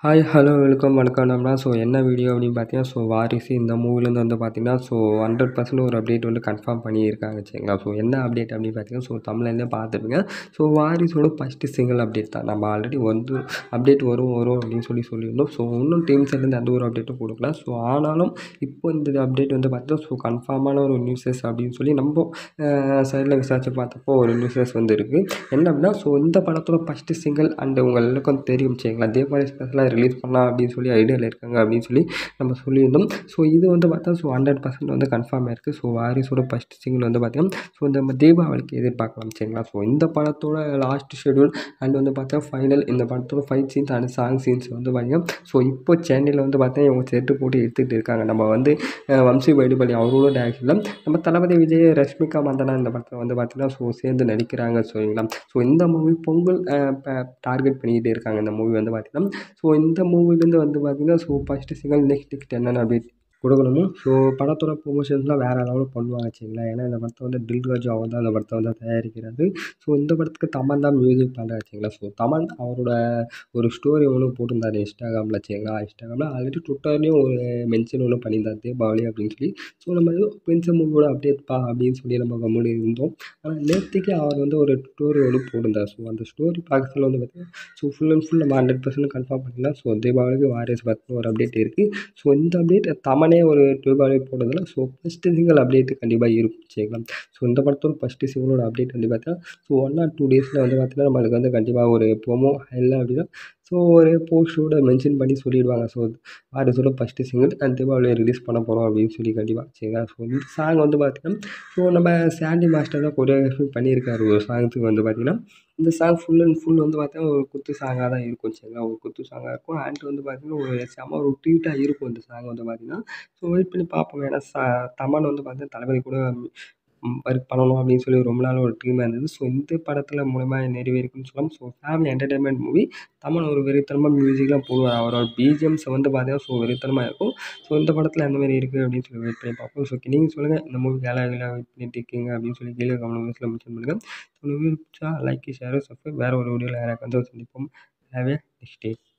Hi hello welcome வணக்கம் நண்பா. என்ன வீடியோ அப்படின்னு பார்த்தீங்கன்னா வாரிசு இந்த மூவிலேருந்து பார்த்தீங்கன்னா 100% ஒரு அப்டேட் கன்ஃபார்ம் பண்ணியிருக்காங்க சரிங்களா. என்ன அப்டேட் அப்படின்னு பார்த்தீங்கன்னா தமிழ்லேருந்தே பார்த்துருப்பீங்க. வாரிசோட ஃபஸ்ட்டு சிங்கிள் அப்டேட் தான். நம்ம ஆல்ரெடி அப்டேட் வரும் அப்படின்னு சொல்லியிருந்தோம். இன்னும் டீம் சைட்லேருந்து எந்த ஒரு அப்டேட்டும் கொடுக்கல. ஆனாலும் இப்போ இந்த அப்டேட் பார்த்தீங்கன்னா கன்ஃபார்மான ஒரு நியூஸஸ் அப்படின்னு சொல்லி நம்ம சைடில் விசாரித்து பார்த்தப்போ ஒரு நியூஸஸ் இருக்குது. என்ன அப்படின்னா இந்த படத்தோட ஃபஸ்ட்டு சிங்கிள் அண்டு உங்கள் எல்லாருக்கும் தெரியும் சரிங்களா. தீபாவளி ஸ்பெஷலாக ரிலீஸ் பண்ணலாம் அப்படின்னு சொல்லி ஐடியாவில் இருக்காங்க அப்படின்னு சொல்லி நம்ம சொல்லியிருந்தோம். இது பார்த்தா 100% கன்ஃபார்ம் ஆயிருக்கு. வாரிசோட ஃபஸ்ட் சிங்கிள் பார்த்தீங்கன்னா இந்த தீபாவளிக்கு எதிர்பார்க்கலாம் சரிங்களா. இந்த படத்தோட லாஸ்ட் ஷெடியூல் அண்ட் பார்த்தா ஃபைனல் இந்த படத்தோட fight scenes and song scenes பார்த்தீங்கன்னா இப்போ சென்னையில் பார்த்தீங்கன்னா இவங்க செட்டு போட்டு எடுத்துகிட்டு இருக்காங்க. நம்ம வம்சி வைடுபலி அவரோட டேரக்ஷனில் நம்ம தளபதி விஜய், ரஷ்மிகா மந்தனா இந்த படத்தில் பார்த்தீங்கன்னா சேர்ந்து நடிக்கிறாங்க சரிங்களா. இந்த மூவி பொங்கல் டார்கெட் பண்ணிக்கிட்டே இருக்காங்க. இந்த மூவி பார்த்தீங்கன்னா இந்த மூவிலேருந்து பார்த்தீங்கன்னா ஃபஸ்ட்டு சிங்கிள் நெக்ஸ்ட் என்னென்ன அப்டேட் கொடுக்கணுமோ படத்தோட ப்ரொமோஷன்ஸ்லாம் வேறு லெவலில் பண்ணுவாங்க சரிங்களா. ஏன்னா இந்த படத்தை தில்ராஜு அவர் தான் இந்த படத்தை தயாரிக்கிறாரு. இந்த படத்துக்கு தமன் தான் மியூசிக் பண்ணுறாரு சரிங்களா. தமன் அவரோட ஒரு ஸ்டோரி போட்டிருந்தார் இன்ஸ்டாகிராமில் சரிங்களா. இன்ஸ்டாகிராமில் ஆல்ரெடி ட்விட்டர்லேயும் ஒரு மென்ஷன் பண்ணியிருந்தார் தீபாவளி அப்படின்னு சொல்லி. நம்ம பிரின்ஸ் மூவியோட அப்டேட்ப்பா அப்படின்னு சொல்லி நம்ம கம்முனு இருந்தோம். ஆனால் நேற்றுக்கு அவர் ஒரு ஸ்டோரி போட்டிருந்தார். அந்த ஸ்டோரி பார்க்கறதுல பார்த்தீங்கன்னா ஃபுல் அண்ட் ஃபுல் நம்ம 100% கன்ஃபார்ம் பண்ணிக்கலாம். தீபாவளிக்கு வாரிசு பார்த்து ஒரு அப்டேட் இருக்குது. இந்த அப்டேட் தமனே ஒரு தீபாவளி போட்டதில்ல. ஃபஸ்ட்டு சிங்கிள் அப்டேட் கண்டிப்பாக இருக்கும் சரிங்களா. இந்த படத்தோட ஃபஸ்ட்டு சிங்கிளோட அப்டேட் பார்த்தா 1 or 2 டேஸில் பார்த்தீங்கன்னா நம்மளுக்கு கண்டிப்பாக ஒரு ப்ரோமோ இல்லை அப்படின்னா ஒரு போஸ்டோட மென்ஷன் பண்ணி சொல்லிடுவாங்க. வாரிசோட ஃபஸ்ட்டு சிங்கிள் அண்ட் தீபாவளியை ரிலீஸ் பண்ண போகிறோம் அப்படின்னு சொல்லி கண்டிப்பாக சரிங்களா. இந்த சாங் பார்த்தீங்கன்னா நம்ம சாண்டி மாஸ்டர் தான் கொரியோகிராஃபி பண்ணியிருக்காரு. ஒரு சாங்ஸுக்கு பார்த்தீங்கன்னா இந்த சாங் ஃபுல் அண்ட் ஃபுல் பார்த்தீங்கன்னா ஒரு குத்து சாங்காக தான் இருக்கும் சரிங்களா. ஒரு குத்து சாங்காக இருக்கும். அண்ட் பார்த்தீங்கன்னா ஒரு செம ஒரு ட்வீட்டாக இருக்கும் இந்த சாங் பார்த்தீங்கன்னா. வெயிட் பண்ணி பார்ப்போம். ஏன்னா தமன் பார்த்தீங்கன்னா தளபதி கூட ஒர்க் பண்ணணும் அப்படின்னு சொல்லி ரொம்ப நாள் ஒரு ட்ரீமாக இருந்தது. இந்த படத்தில் மூலமா நிறைவேறிக்குன்னு சொல்லலாம். Family entertainment movie. தமன் ஒரு வெறித்தனமாக மியூசிக்லாம் போடுவார். அவரோட பிஜிஎம்ஸ் பார்த்தீங்கன்னா வெறித்தனமாக இருக்கும். இந்த படத்தில் எந்த மாதிரி இருக்குது அப்படின்னு சொல்லி வெயிட் பண்ணி பார்ப்போம். நீங்கள் சொல்லுங்கள் இந்த மூவிக்கு எல்லாம் வெயிட் பண்ணிட்டு இருக்கீங்க அப்படின்னு சொல்லி கீழே கமெண்ட் மென்ஷன் பண்ணுங்கள். வீடியோ பிடிச்சா லைக், ஷேர், சப்ஸ்கிரைப். வேறு ஒரு வீடியோவில் யாராவது சந்திப்போம். Have a next day.